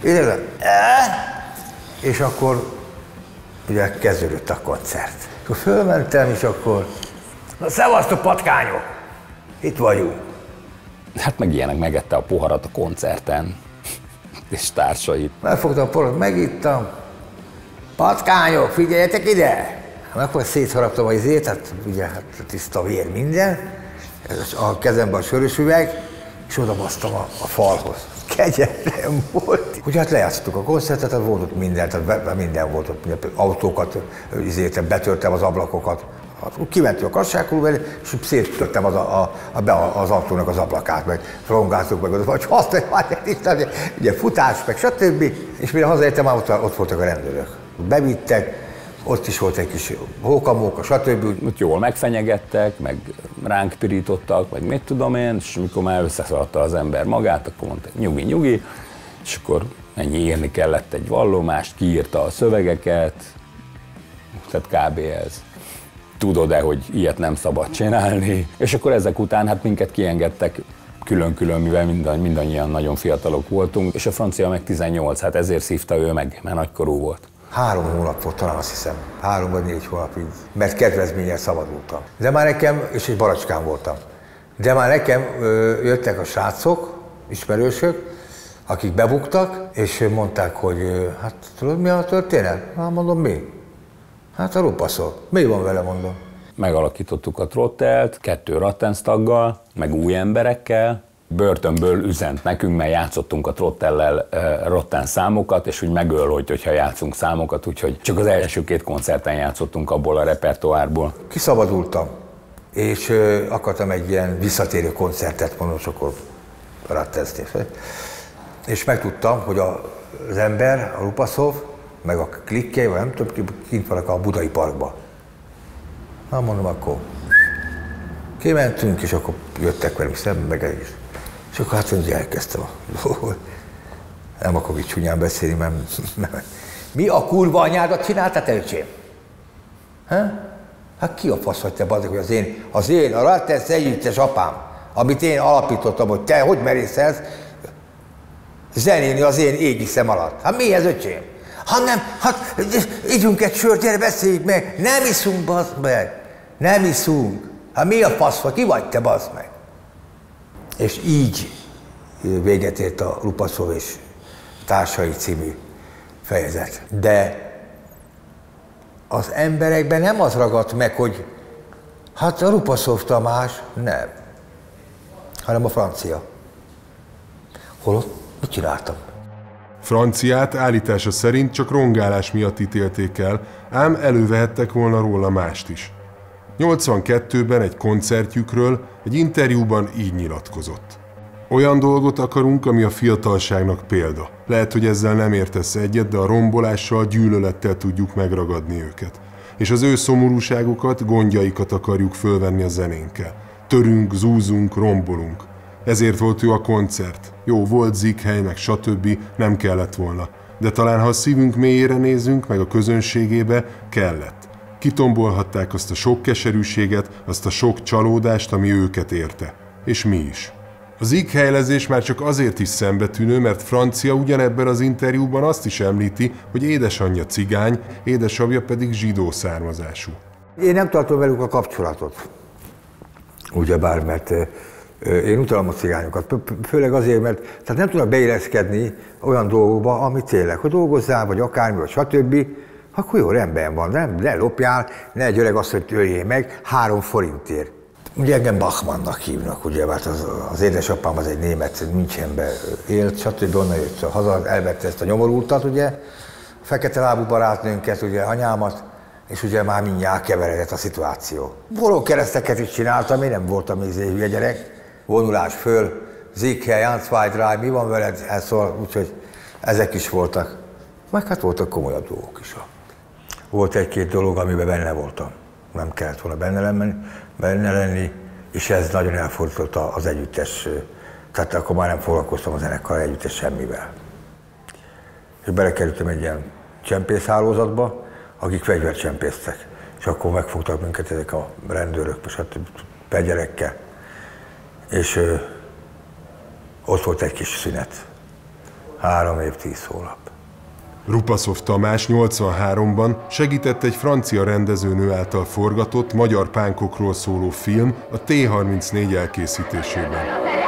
I: És akkor ugye kezdődött a koncert. Akkor fölmentem, és akkor na szevasztok patkányok, itt vagyunk.
P: Hát meg ilyenek, megette a poharat a koncerten, és társait.
I: Megfogtam a poharat, megittam. Patkányok, figyeljetek ide! Akkor szétharaptam a izét, hát ugye hát tiszta vér minden, a kezemben a sörös üveg, és odabasztam a falhoz. Kegyetlen volt. Ugye hát lejátszottuk a koncertet, volt ott minden volt ott, autókat, betörtem az ablakokat. Kimentünk a Kassák klub elé, és széttörtem az autónak az ablakát, meg rongáltuk meg, vagy azt, ugye futás, meg stb. És mire hazaértem, már ott voltak a rendőrök. Bevittek, Ott is volt egy kis hókamóka, stb.
P: Ott jól megfenyegettek, meg ránk pirítottak, vagy mit tudom én, és amikor már összeszaladta az ember magát, akkor mondta, nyugi, és akkor ennyi írni kellett egy vallomást, kiírta a szövegeket, tehát kb. Ez. Tudod-e, hogy ilyet nem szabad csinálni? És akkor ezek után hát minket kiengedtek külön-külön, mivel mindannyian nagyon fiatalok voltunk, és a francia meg 18, hát ezért szívta ő meg, mert nagykorú volt.
I: 3 hónap volt talán, azt hiszem. 3 vagy 4 hónap így, mert kedvezménnyel szabadultam. De már nekem, és egy baracskán voltam, de már nekem jöttek a srácok, ismerősök, akik bebuktak, és mondták, hogy hát tudod mi a történet? Hát mondom, mi? Hát a Rupaszov. Mi van vele, mondom?
P: Megalakítottuk a Trottelt, 2 Rattenstaggal, meg új emberekkel. Börtönből üzent nekünk, mert játszottunk a Trottellel Rotten számokat, és úgy megöl, hogyha játszunk számokat, úgyhogy csak az első 2 koncerten játszottunk abból a repertoárból.
I: Kiszabadultam, és akartam egy ilyen visszatérő koncertet, mondom, és akkor Rattenstnél. És megtudtam, hogy az ember, a Rupaszov, meg a klikkei, vagy nem tudom, kint vannak a Budai Parkban. Na, mondom, akkor kimentünk, és akkor jöttek velünk szemben, meg el is. És akkor hát én elkezdtem. Nem akarok így csúnyán beszélni, mert mi a kurva anyádat csináltál, te öcsém? Hát ki a fasz vagy te, bazd, hogy az én, a Rattens együttes apám, amit én alapítottam, hogy te hogy merészelsz zenélni az én égiszem alatt. Hát mi ez, öcsém? Hát nem, hát ígyunk egy sört, gyere, beszéljük meg. Nem iszunk, bazd meg. Nem iszunk. Hát mi a fasz vagy? Ki vagy te, bazd meg? És így véget ért a Rupaszov és társai című fejezet. De az emberekben nem az ragadt meg, hogy hát a Rupaszov Tamás nem, hanem a francia. Holott mit csináltam?
E: Franciát állítása szerint csak rongálás miatt ítélték el, ám elővehettek volna róla mást is. 82-ben egy koncertjükről egy interjúban így nyilatkozott. Olyan dolgot akarunk, ami a fiatalságnak példa. Lehet, hogy ezzel nem értesz egyet, de a rombolással, gyűlölettel tudjuk megragadni őket. És az ő szomorúságukat, gondjaikat akarjuk fölvenni a zenénkkel. Törünk, zúzunk, rombolunk. Ezért volt jó a koncert. Jó, volt zikhely, meg stb. Nem kellett volna. De talán ha a szívünk mélyére nézünk, meg a közönségébe, kellett. Kitombolhatták azt a sok keserűséget, azt a sok csalódást, ami őket érte. És mi is. A zikhelyezés már csak azért is szembetűnő, mert Francia ugyanebben az interjúban azt is említi, hogy édesanyja cigány, édesapja pedig zsidó származású.
I: Én nem tartom velük a kapcsolatot. Ugyebár, mert én utálom a cigányokat, főleg azért, mert tehát nem tudnak beilleszkedni olyan dolgokba, ami tényleg, hogy dolgozzál, vagy akármi, vagy stb., akkor jó, rendben van, ne lopjál, ne egy öreg azt, hogy töljél meg 3 forintért. Ugye engem Bachmannnak hívnak, ugye, mert az édesapám az egy német, Münchenben élt, stb. Onnan jött haza, elvette ezt a nyomorultat, ugye, a fekete lábú barátnőnket, ugye, anyámat, és ugye már mindjárt keveredett a szituáció. Volókereszteket is csináltam, én nem voltam hülye gyerek. Vonulás föl, Zikhely, 1, 2, 3, mi van veled? Elszól, úgyhogy ezek is voltak. Meg hát voltak komolyabb dolgok is. Volt 1-2 dolog, amiben benne voltam. Nem kellett volna benne lenni, és ez nagyon elfordította az együttes, tehát akkor már nem foglalkoztam a zenekar együttes semmivel. És belekerültem egy ilyen csempészhálózatba, akik fegyvert csempésztek. És akkor megfogtak minket ezek a rendőrök, stb. Fegyerekkel. És ott volt egy kis szünet. 3 év, 10 hónap.
E: Rupaszov Tamás 83-ban segített egy francia rendezőnő által forgatott magyar pánkokról szóló film, a T-34 elkészítésében.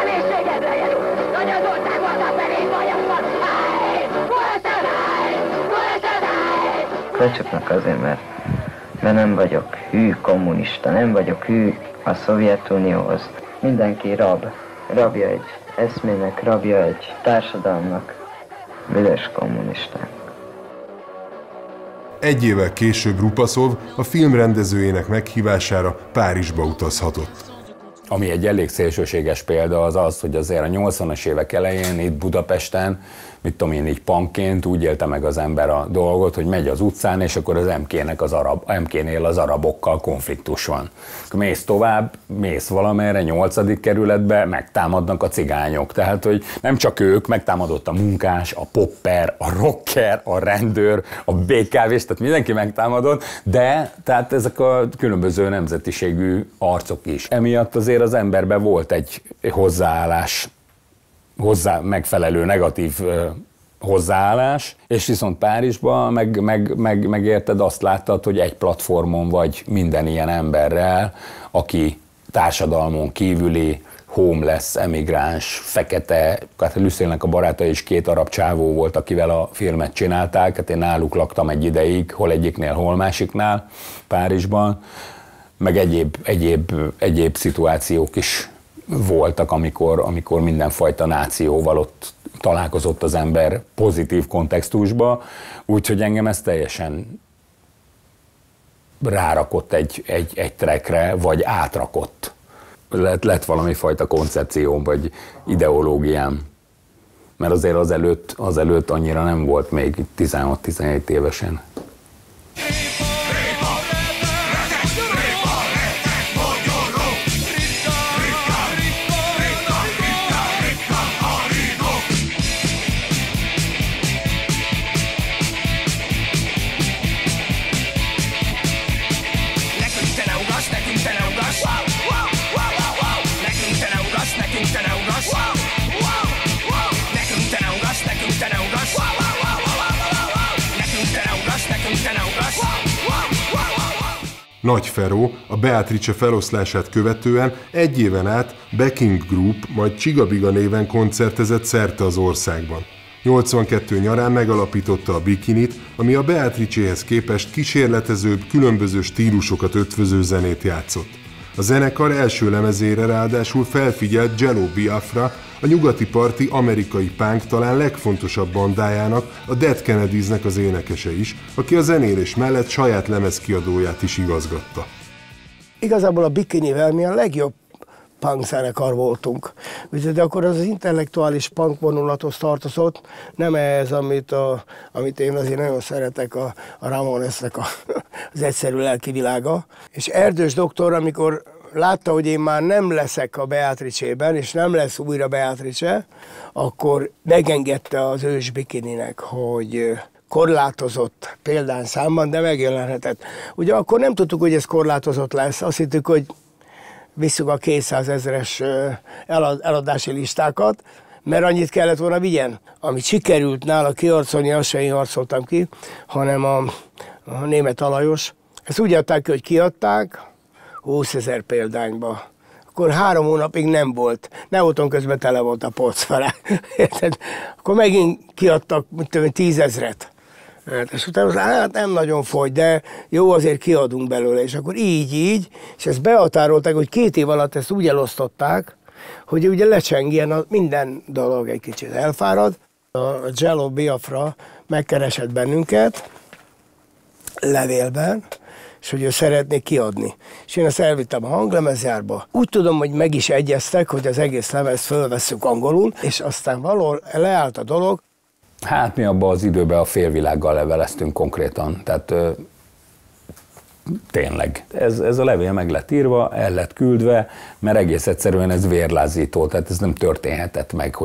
O: Lecsapnak azért, mert nem vagyok hű kommunista, nem vagyok hű a Szovjetunióhoz. Mindenki rabja egy eszmének, rabja egy társadalomnak, büdös kommunisták.
E: 1 évvel később Rupaszov a film rendezőjének meghívására Párizsba utazhatott.
P: Ami egy elég szélsőséges példa az az, hogy azért a 80-as évek elején itt Budapesten, mit tudom én, így punkként úgy élte meg az ember a dolgot, hogy megy az utcán, és akkor az MK-nél az arabokkal konfliktus van. Akkor mész tovább, mész valamerre, 8. kerületbe, megtámadnak a cigányok. Tehát, hogy nem csak ők, megtámadott a munkás, a popper, a rocker, a rendőr, a BKV-s, tehát mindenki megtámadott, de tehát ezek a különböző nemzetiségű arcok is. Emiatt azért az emberben volt egy hozzáállás, hozzá megfelelő negatív hozzáállás, és viszont Párizsban megérted, azt láttad, hogy egy platformon vagy minden ilyen emberrel, aki társadalmon kívüli, homeless, emigráns, fekete, hát Lucille-nek a baráta is 2 arab csávó volt, akivel a filmet csinálták, hát én náluk laktam egy ideig, hol egyiknél, hol másiknál Párizsban, meg egyéb szituációk is voltak, amikor mindenfajta nációval ott találkozott az ember pozitív kontextusba, úgyhogy engem ez teljesen rárakott egy trackre, vagy átrakott. Lett valami fajta koncepcióm, vagy ideológiám. Mert azért azelőtt annyira nem volt még 16-17 évesen.
E: Nagy Feró a Beatrice feloszlását követően egy éven át Backing Group, majd Csigabiga néven koncertezett szerte az országban. 82 nyarán megalapította a Bikinit, ami a Beatrice-hez képest kísérletezőbb, különböző stílusokat ötvöző zenét játszott. A zenekar első lemezére ráadásul felfigyelt Jello Biafra, a nyugati parti amerikai punk talán legfontosabb bandájának, a Dead Kennedysnek az énekese is, aki a zenélés mellett saját lemezkiadóját is igazgatta.
F: Igazából a Bikinivel mi a legjobb punk zenekar voltunk. De akkor az intellektuális punk vonulathoz tartozott, nem ez, amit én azért nagyon szeretek, a Ramonesnek az egyszerű lelki világa. És Erdős doktor, amikor látta, hogy én már nem leszek a Beatrice-ben, és nem lesz újra Beatrice, akkor megengedte az ős Bikininek, hogy korlátozott példányszámban, de megjelenhetett. Ugye akkor nem tudtuk, hogy ez korlátozott lesz, azt hittük, hogy visszük a 200 000-es eladási listákat, mert annyit kellett volna vigyen. Amit sikerült nála kiharcolni, azt sem én harcoltam ki, hanem a német Alajos. Ezt úgy adták ki, hogy kiadták 20 000 példányba. Akkor 3 hónapig nem volt. Neóton közben tele volt a polc vele. Akkor megint kiadtak, 10 000-et. És utána hát nem nagyon fogy, de jó, azért kiadunk belőle. És akkor így, és ezt behatárolták, hogy 2 év alatt ezt úgy elosztották, hogy ugye lecsengjen, minden dolog egy kicsit elfárad. A Jello Biafra megkeresett bennünket levélben, és hogy ő szeretné kiadni. És én ezt elvittem a hanglemezjárba. Úgy tudom, hogy meg is egyeztek, hogy az egész lemezt fölvesszük angolul, és aztán valahol leállt a dolog.
P: Hát mi abban az időben a félvilággal leveleztünk konkrétan, tehát tényleg. Ez a levél meg lett írva, el lett küldve, mert egész egyszerűen ez vérlázító, tehát ez nem történhetett meg,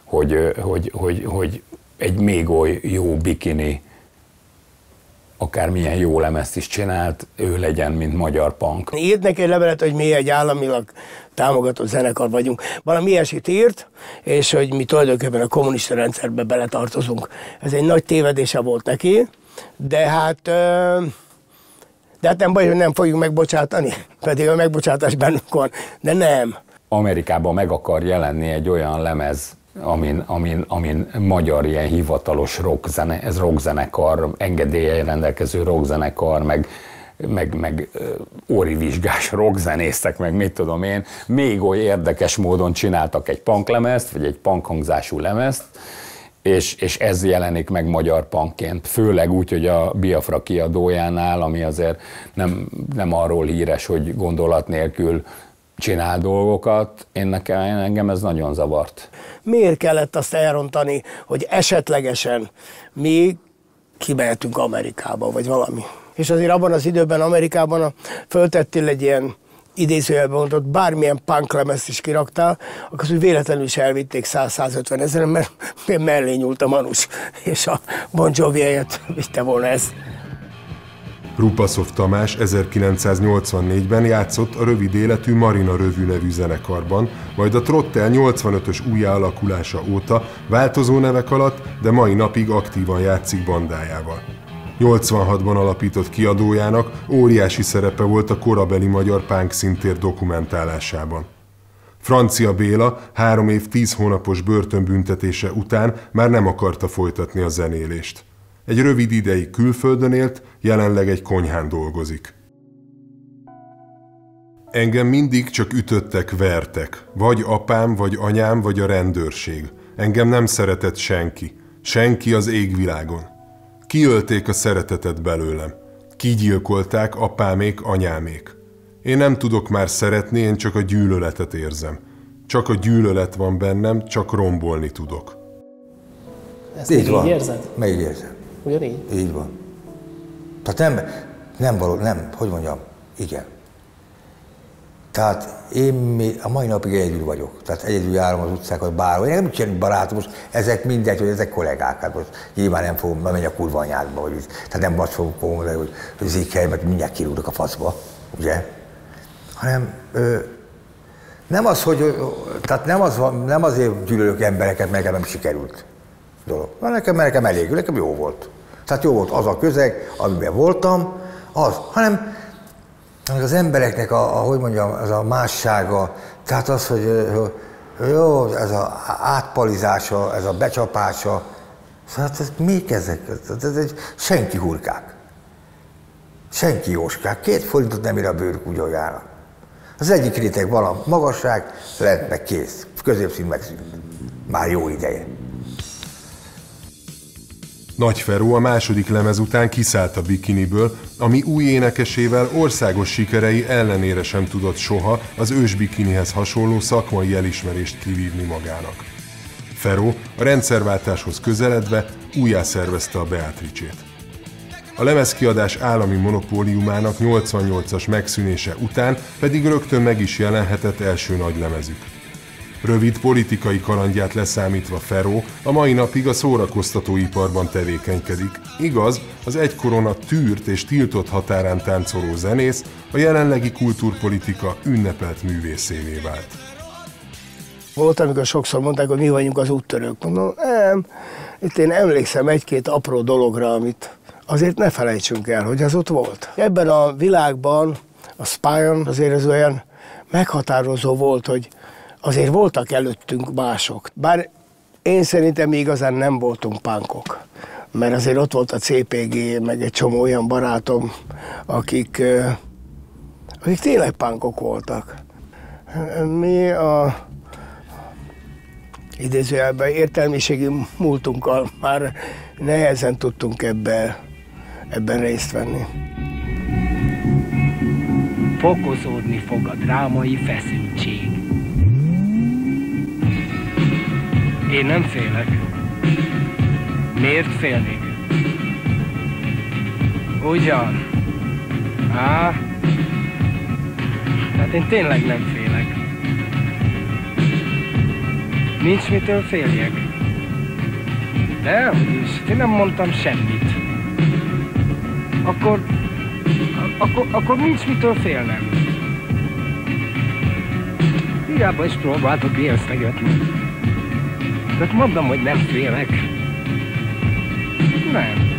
P: hogy egy még oly jó Bikini akármilyen jó lemezt is csinált, ő legyen, mint magyar punk.
F: Írt neki egy levelet, hogy mi egy államilag támogatott zenekar vagyunk. Valami ilyesmit írt, és hogy mi tulajdonképpen a kommunista rendszerbe beletartozunk. Ez egy nagy tévedése volt neki, de hát nem baj, hogy nem fogjuk megbocsátani, pedig a megbocsátás bennünk van, de nem.
P: Amerikában meg akar jelenni egy olyan lemez, amin magyar ilyen hivatalos rockzenekar, engedéllyel rendelkező rockzenekar, meg óri-vizsgás rockzenészek, meg mit tudom én, még oly érdekes módon csináltak egy punklemezt, vagy egy punkhangzású lemezt, és ez jelenik meg magyar punkként, főleg úgy, hogy a Biafra kiadójánál, ami azért nem arról híres, hogy gondolat nélkül csinál dolgokat, engem ez nagyon zavart.
F: Miért kellett azt elrontani, hogy esetlegesen mi kimehetünk Amerikába, vagy valami? És azért abban az időben Amerikában föltettél egy ilyen idézőjelben mondott, bármilyen punk lemezt is kiraktál, akkor úgy véletlenül is elvitték 100-150 ezeren, mert mellé nyúlt a Manus, és a Bon Jovi helyett vitte volna ezt.
E: Rupaszov Tamás 1984-ben játszott a rövid életű Marina Revue nevű zenekarban, majd a Trottel 85-ös újjáalakulása óta változó nevek alatt, de mai napig aktívan játszik bandájával. 86-ban alapított kiadójának óriási szerepe volt a korabeli magyar punk színtér dokumentálásában. Francia Béla 3 év 10 hónapos börtönbüntetése után már nem akarta folytatni a zenélést. Egy rövid ideig külföldön élt, jelenleg egy konyhán dolgozik. Engem mindig csak ütöttek, vertek. Vagy apám, vagy anyám, vagy a rendőrség. Engem nem szeretett senki. Senki az égvilágon. Kiölték a szeretetet belőlem. Kigyilkolták apámék, anyámék. Én nem tudok már szeretni, én csak a gyűlöletet érzem. Csak a gyűlölet van bennem, csak rombolni tudok.
Q: Ezt így van. Érzed?
I: Megérzem.
Q: Ugyanígy?
I: Így van. Tehát nem való, nem, hogy mondjam, igen. Tehát én a mai napig egyedül vagyok. Tehát egyedül járom az utcákat bárhol. Én nem csinálni barátom, most ezek mindegy, hogy ezek kollégák. Hát most nyilván nem fogom menni a kurva anyádba, vagy tehát nem azt fogom mondani, hogy zékhely, mert mindjárt kirúgnak a faszba, ugye? Hanem nem az, hogy, tehát nem azért gyűlölök embereket, mert nem sikerült dolog. Nekem elég, nekem jó volt. Tehát jó volt az a közeg, amiben voltam, hanem az embereknek hogy mondjam, az a mássága, tehát az, hogy jó, ez az átpalizása, ez a becsapása, hát ez még ezek, ez senki hurkák, senki jóskák, 2 forintot nem ér a bőrük úgy oljának. Az egyik réteg van magasság, lent meg kész, középszín meg már jó ideje.
E: Nagy Feró a második lemez után kiszállt a bikiniből, ami új énekesével országos sikerei ellenére sem tudott soha az ős bikinihez hasonló szakmai elismerést kivívni magának. Feró a rendszerváltáshoz közeledve újjászervezte a Beatrice-t. A lemezkiadás állami monopóliumának 88-as megszűnése után pedig rögtön meg is jelenhetett első nagylemezük. Rövid politikai kalandját leszámítva Feró a mai napig a szórakoztatóiparban tevékenykedik. Igaz, az egykoron a tűrt és tiltott határán táncoló zenész a jelenlegi kultúrpolitika ünnepelt művészévé vált.
F: Volt, amikor sokszor mondták, hogy mi vagyunk az úttörők. Mondom, nem, itt én emlékszem 1-2 apró dologra, amit azért ne felejtsünk el, hogy az ott volt. Ebben a világban a Spion azért ez olyan meghatározó volt, hogy azért voltak előttünk mások. Bár én szerintem mi igazán nem voltunk punkok, mert azért ott volt a CPG, meg egy csomó olyan barátom, akik tényleg punkok voltak. Mi a idézőjelben értelmiségi múltunkkal már nehezen tudtunk ebben részt venni.
C: Fokozódni fog a drámai feszültség. Én nem félek. Miért félnék? Ugyan? Hát én tényleg nem félek. Nincs mitől féljek. Dehogyis, én nem mondtam semmit. Akkor nincs mitől félnem. Hiába is próbáltok ijesztegetni. Tehát mondom, hogy nem félek. Nem.